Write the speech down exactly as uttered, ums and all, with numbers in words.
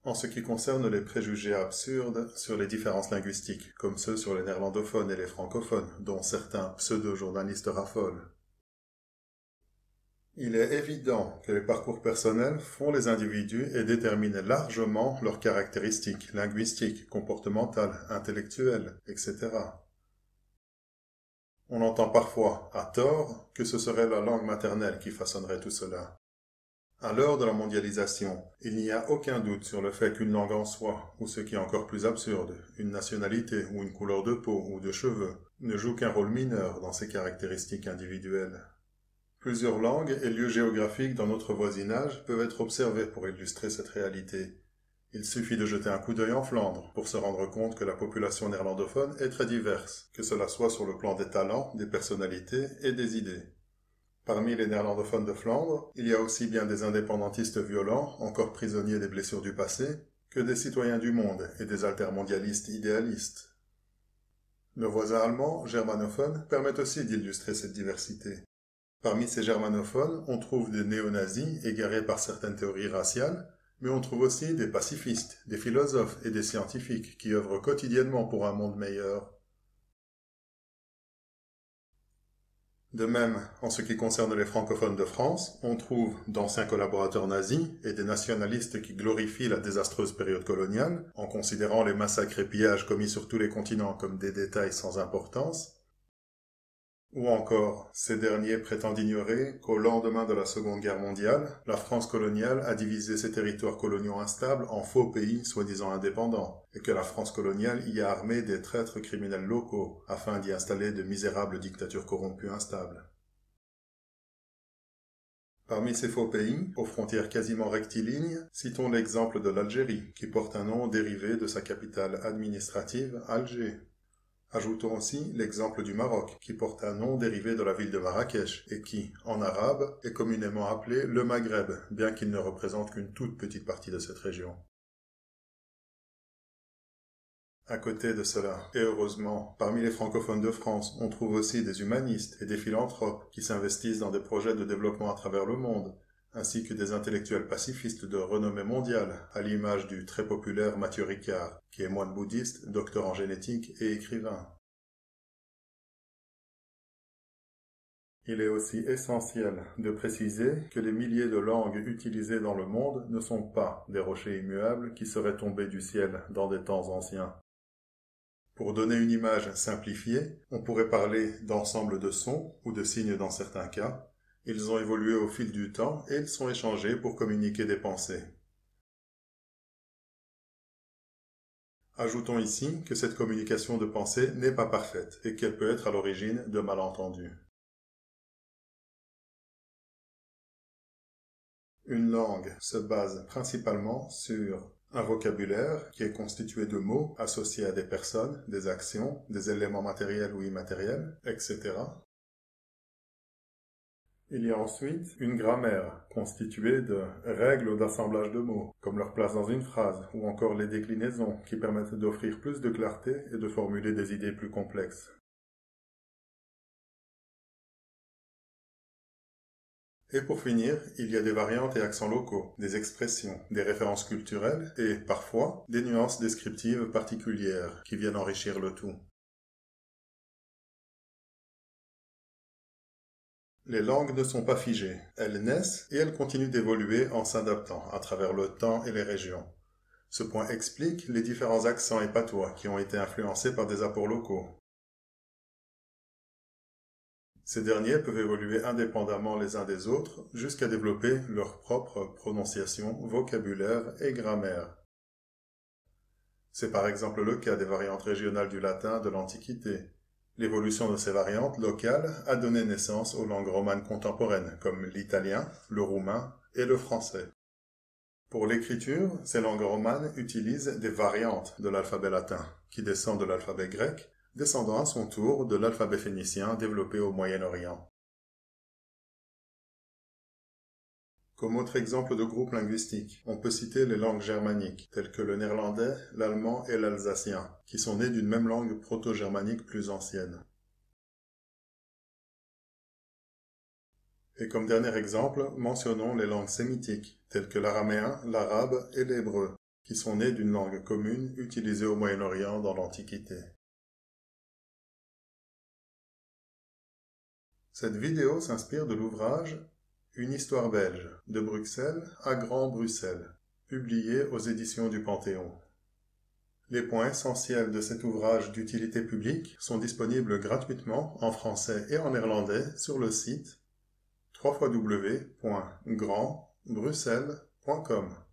En ce qui concerne les préjugés absurdes sur les différences linguistiques, comme ceux sur les néerlandophones et les francophones, dont certains pseudo-journalistes raffolent. Il est évident que les parcours personnels font les individus et déterminent largement leurs caractéristiques linguistiques, comportementales, intellectuelles, et cetera. On entend parfois, à tort, que ce serait la langue maternelle qui façonnerait tout cela. À l'heure de la mondialisation, il n'y a aucun doute sur le fait qu'une langue en soi, ou ce qui est encore plus absurde, une nationalité ou une couleur de peau ou de cheveux, ne joue qu'un rôle mineur dans ces caractéristiques individuelles. Plusieurs langues et lieux géographiques dans notre voisinage peuvent être observés pour illustrer cette réalité. Il suffit de jeter un coup d'œil en Flandre pour se rendre compte que la population néerlandophone est très diverse, que cela soit sur le plan des talents, des personnalités et des idées. Parmi les néerlandophones de Flandre, il y a aussi bien des indépendantistes violents, encore prisonniers des blessures du passé, que des citoyens du monde et des altermondialistes idéalistes. Nos voisins allemands, germanophones, permettent aussi d'illustrer cette diversité. Parmi ces germanophones, on trouve des néo-nazis égarés par certaines théories raciales, mais on trouve aussi des pacifistes, des philosophes et des scientifiques qui œuvrent quotidiennement pour un monde meilleur. De même, en ce qui concerne les francophones de France, on trouve d'anciens collaborateurs nazis et des nationalistes qui glorifient la désastreuse période coloniale, en considérant les massacres et pillages commis sur tous les continents comme des détails sans importance, ou encore, ces derniers prétendent ignorer qu'au lendemain de la Seconde Guerre mondiale, la France coloniale a divisé ses territoires coloniaux instables en faux pays soi-disant indépendants, et que la France coloniale y a armé des traîtres criminels locaux afin d'y installer de misérables dictatures corrompues instables. Parmi ces faux pays, aux frontières quasiment rectilignes, citons l'exemple de l'Algérie, qui porte un nom dérivé de sa capitale administrative, Alger. Ajoutons aussi l'exemple du Maroc, qui porte un nom dérivé de la ville de Marrakech et qui, en arabe, est communément appelé le Maghreb, bien qu'il ne représente qu'une toute petite partie de cette région. À côté de cela, et heureusement, parmi les francophones de France, on trouve aussi des humanistes et des philanthropes qui s'investissent dans des projets de développement à travers le monde, ainsi que des intellectuels pacifistes de renommée mondiale, à l'image du très populaire Mathieu Ricard, qui est moine bouddhiste, docteur en génétique et écrivain. Il est aussi essentiel de préciser que les milliers de langues utilisées dans le monde ne sont pas des rochers immuables qui seraient tombés du ciel dans des temps anciens. Pour donner une image simplifiée, on pourrait parler d'ensemble de sons ou de signes dans certains cas. Ils ont évolué au fil du temps et ils sont échangés pour communiquer des pensées. Ajoutons ici que cette communication de pensée n'est pas parfaite et qu'elle peut être à l'origine de malentendus. Une langue se base principalement sur un vocabulaire qui est constitué de mots associés à des personnes, des actions, des éléments matériels ou immatériels, et cetera. Il y a ensuite une grammaire constituée de règles d'assemblage de mots, comme leur place dans une phrase, ou encore les déclinaisons qui permettent d'offrir plus de clarté et de formuler des idées plus complexes. Et pour finir, il y a des variantes et accents locaux, des expressions, des références culturelles et, parfois, des nuances descriptives particulières qui viennent enrichir le tout. Les langues ne sont pas figées, elles naissent et elles continuent d'évoluer en s'adaptant à travers le temps et les régions. Ce point explique les différents accents et patois qui ont été influencés par des apports locaux. Ces derniers peuvent évoluer indépendamment les uns des autres jusqu'à développer leur propre prononciation, vocabulaire et grammaire. C'est par exemple le cas des variantes régionales du latin de l'Antiquité. L'évolution de ces variantes locales a donné naissance aux langues romanes contemporaines comme l'italien, le roumain et le français. Pour l'écriture, ces langues romanes utilisent des variantes de l'alphabet latin, qui descend de l'alphabet grec, descendant à son tour de l'alphabet phénicien développé au Moyen-Orient. Comme autre exemple de groupe linguistique, on peut citer les langues germaniques, telles que le néerlandais, l'allemand et l'alsacien, qui sont nées d'une même langue proto-germanique plus ancienne. Et comme dernier exemple, mentionnons les langues sémitiques, telles que l'araméen, l'arabe et l'hébreu, qui sont nés d'une langue commune utilisée au Moyen-Orient dans l'Antiquité. Cette vidéo s'inspire de l'ouvrage « Une histoire belge » de Bruxelles à Grand-Bruxelles, publié aux éditions du Panthéon. Les points essentiels de cet ouvrage d'utilité publique sont disponibles gratuitement en français et en néerlandais sur le site w w w point grand bruxelles point com.